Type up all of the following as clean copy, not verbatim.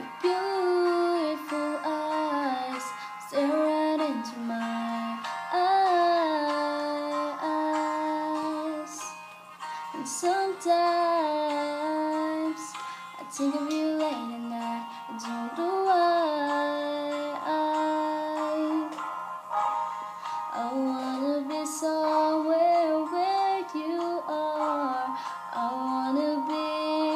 beautiful eyes stare right into my eyes. And sometimes I think of you late at night. I don't know why. I wanna be somewhere where you are. I wanna be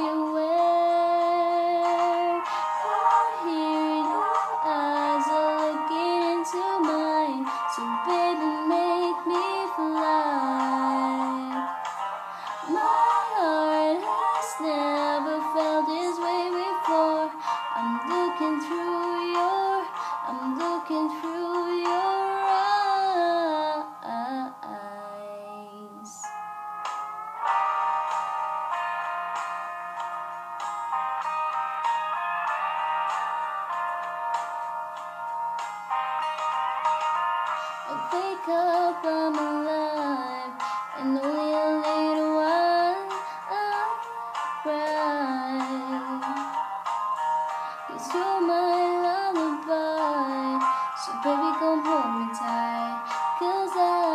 where you're here. Your eyes are looking into mine. So baby, make me fly. My heart has never felt this way before. I'm looking through your eyes. I wake up, I'm alive, and only a little while I'll cry. 'Cause you're my lullaby, so baby come hold me tight. 'Cause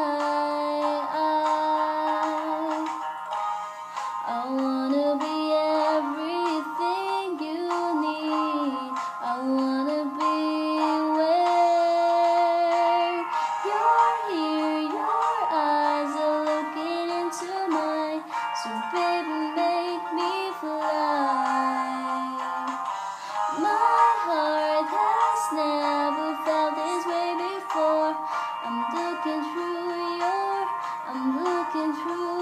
I wanna be everything you need. I wanna be where you're here. Your eyes are looking into mine. So baby, make me fly. My heart has never felt this way before. I'm looking through